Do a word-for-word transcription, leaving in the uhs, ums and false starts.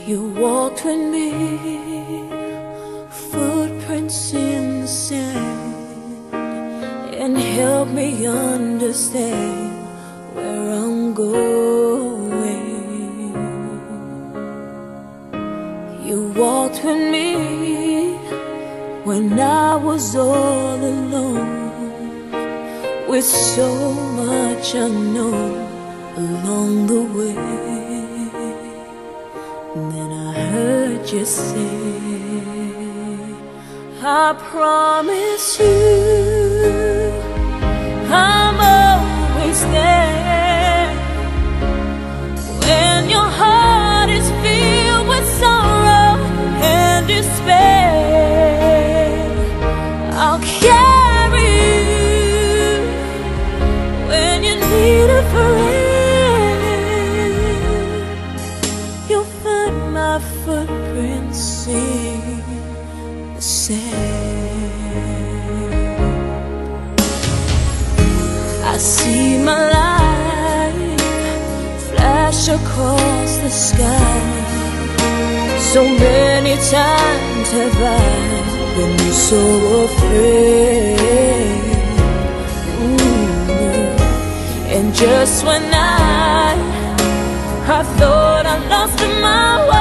You walked with me, footprints in the sand, and helped me understand where I'm going. You walked with me when I was all alone, with so much unknown along the way. And then I heard you say, I promise you I'm always there. When your heart is filled with sorrow and despair, I'll carry you when you need a friend. You'll find my footprints in the sand. I see my light flash across the sky. So many times have I been so afraid. Mm-hmm. And just when I I thought I lost my way,